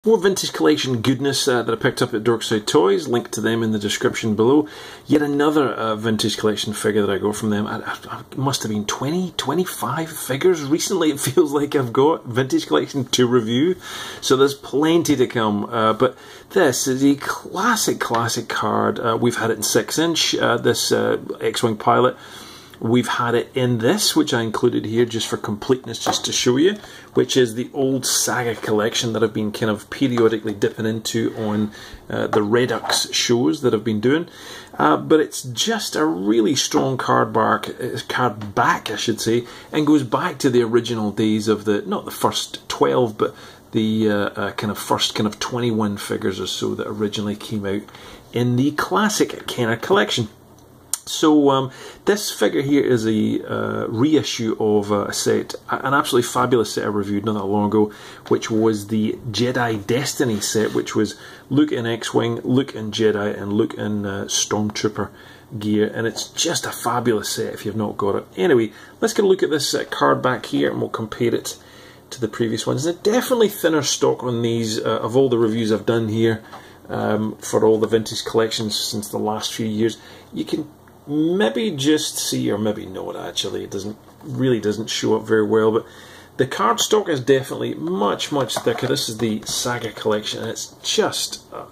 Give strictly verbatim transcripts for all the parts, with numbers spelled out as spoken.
More vintage collection goodness uh, that I picked up at Dorkside Toys, linked to them in the description below. Yet another uh, vintage collection figure that I got from them. I, I, I must have been twenty, twenty-five figures recently, it feels like I've got vintage collection to review. So there's plenty to come. Uh, but this is a classic, classic card. Uh, we've had it in six inch, uh, this uh, X-Wing pilot. We've had it in this, which I included here just for completeness, just to show you, which is the old Saga collection that I've been kind of periodically dipping into on uh, the Redux shows that I've been doing. Uh, but it's just a really strong card back, card back, I should say, and goes back to the original days of the, not the first twelve, but the uh, uh, kind of first kind of twenty-one figures or so that originally came out in the classic Kenner collection. So um, this figure here is a uh, reissue of uh, a set, an absolutely fabulous set I reviewed not that long ago, which was the Jedi Destiny set, which was Luke in X-Wing, Luke in Jedi, and Luke in uh, Stormtrooper gear, and it's just a fabulous set if you've not got it. Anyway, let's get a look at this uh, card back here and we'll compare it to the previous ones. There's definitely thinner stock on these uh, of all the reviews I've done here um, for all the vintage collections since the last few years. You can maybe just see, or maybe not actually, it doesn't really doesn't show up very well, but the card stock is definitely much much thicker. This is the Saga collection and it's just uh,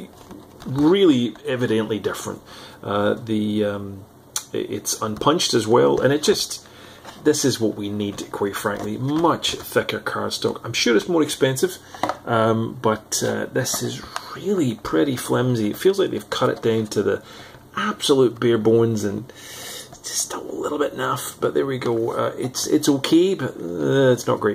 really evidently different. Uh, the um, it's unpunched as well, and it just, this is what we need, quite frankly. Much thicker card stock. I'm sure it's more expensive, um, but uh, this is really pretty flimsy. It feels like they've cut it down to the absolute bare bones and just a little bit naff, but there we go. Uh, it's it's okay, but uh, it's not great.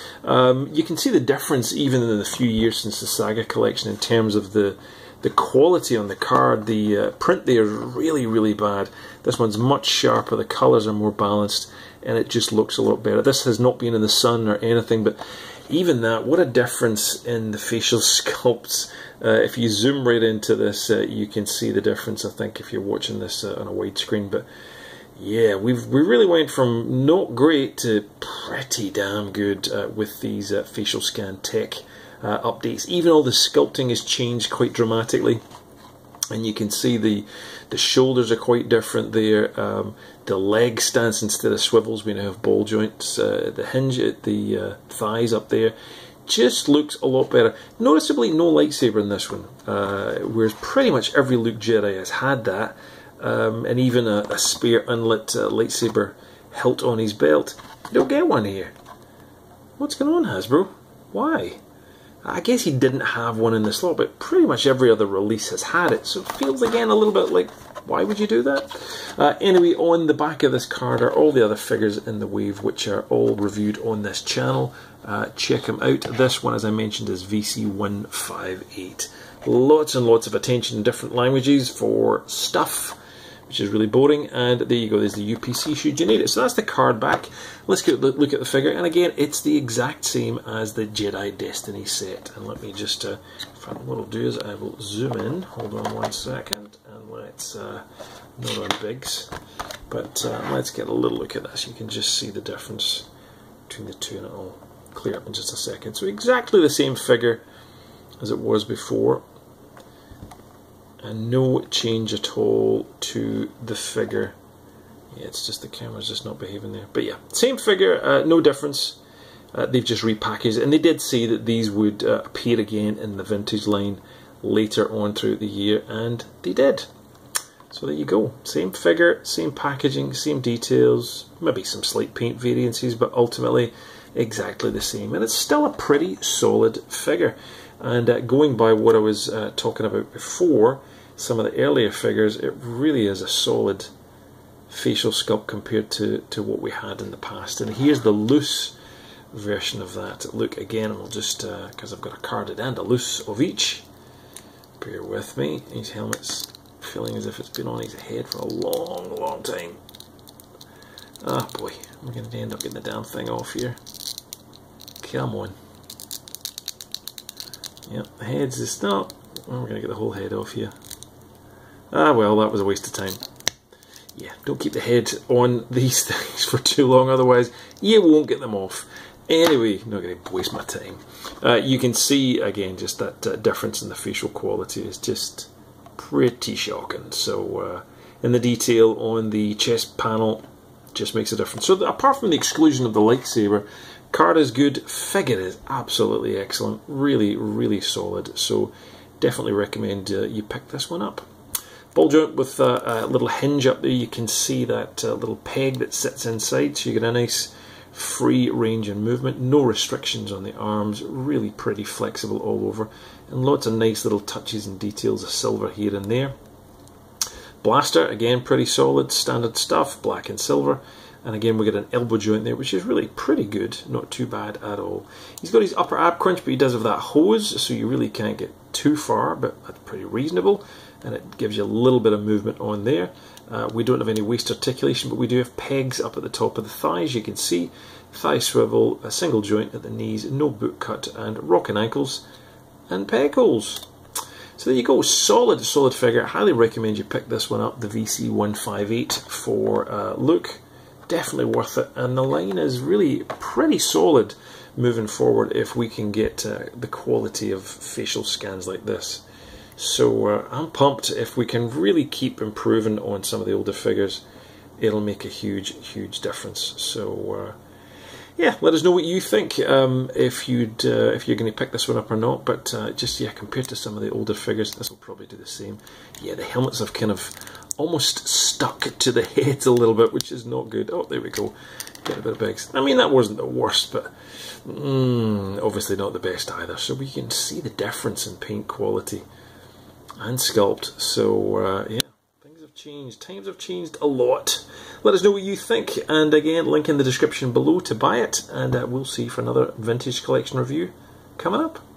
Um, you can see the difference even in the few years since the Saga collection in terms of the the quality on the card. The uh, print there is really really bad. This one's much sharper, the colours are more balanced, and it just looks a lot better. This has not been in the sun or anything, but even that, what a difference in the facial sculpts. Uh, if you zoom right into this, uh, you can see the difference, I think, if you're watching this uh, on a widescreen. But yeah, we've we really went from not great to pretty damn good uh, with these uh, facial scan tech uh, updates. Even all the sculpting has changed quite dramatically, and you can see the the shoulders are quite different there. Um, the leg stance, instead of swivels, we now have ball joints. Uh, the hinge at the uh, thighs up there just looks a lot better. Noticeably no lightsaber in this one, uh, whereas pretty much every Luke Jedi has had that, um, and even a, a spare unlit uh, lightsaber hilt on his belt. You don't get one here. What's going on, Hasbro? Why? I guess he didn't have one in the slot, but pretty much every other release has had it, so it feels again a little bit like, why would you do that? Uh, anyway, on the back of this card are all the other figures in the wave, which are all reviewed on this channel. Uh, check them out. This one, as I mentioned, is V C one fifty-eight. Lots and lots of attention in different languages for stuff, which is really boring. And there you go, there's the U P C should you need it. So that's the card back. Let's get a look at the figure. And again, it's the exact same as the Jedi Destiny set. And let me just, uh, what I'll do is I will zoom in. Hold on one second. And let's, uh, not on bigs, but uh, let's get a little look at this. You can just see the difference between the two, and it'll clear up in just a second. So exactly the same figure as it was before, and no change at all to the figure. Yeah, it's just the camera's just not behaving there. But yeah, same figure, uh, no difference. Uh, they've just repackaged it, and they did say that these would uh, appear again in the vintage line later on throughout the year, and they did. So there you go, same figure, same packaging, same details, maybe some slight paint variances, but ultimately exactly the same. And it's still a pretty solid figure. And uh, going by what I was uh, talking about before, some of the earlier figures, it really is a solid facial sculpt compared to, to what we had in the past. And here's the loose version of that. Look, again, I'll just, because uh, I've got a carded and a loose of each. Bear with me, his helmet's feeling as if it's been on his head for a long, long time. Ah, boy, we're going to end up getting the damn thing off here. Come on. Yep, the head's just not. Oh, we're going to get the whole head off here. Ah, well, that was a waste of time. Yeah, don't keep the head on these things for too long, otherwise you won't get them off. Anyway, not going to waste my time. Uh, you can see, again, just that uh, difference in the facial quality is just pretty shocking. So, uh, in the detail on the chest panel, just makes a difference. So, the, apart from the exclusion of the lightsaber, card is good, figure is absolutely excellent, really, really solid. So, definitely recommend uh, you pick this one up. Ball joint with uh, a little hinge up there. You can see that uh, little peg that sits inside, so you get a nice free range and movement, no restrictions on the arms, really pretty flexible all over, and lots of nice little touches and details of silver here and there. Blaster, again pretty solid, standard stuff, black and silver, and again we get an elbow joint there, which is really pretty good, not too bad at all. He's got his upper ab crunch, but he does have that hose, so you really can't get too far, but that's pretty reasonable, and it gives you a little bit of movement on there. Uh, we don't have any waist articulation, but we do have pegs up at the top of the thighs. You can see thigh swivel, a single joint at the knees, no boot cut, and rocking ankles and peg holes. So there you go, solid, solid figure. Highly recommend you pick this one up, the V C one fifty-eight for uh, look. Definitely worth it, and the line is really pretty solid moving forward if we can get uh, the quality of facial scans like this. So uh, I'm pumped. If we can really keep improving on some of the older figures, it'll make a huge, huge difference. So uh, yeah, let us know what you think, um, if you'd uh, if you're going to pick this one up or not. But uh, just yeah, compared to some of the older figures, this will probably do the same. Yeah, the helmets have kind of almost stuck to the heads a little bit, which is not good. Oh, there we go. Get a bit of bigs. I mean, that wasn't the worst, but mm, obviously not the best either. So we can see the difference in paint quality and sculpt. So uh, yeah, things have changed. Times have changed a lot. Let us know what you think, and again, link in the description below to buy it, and uh, we'll see you for another vintage collection review coming up.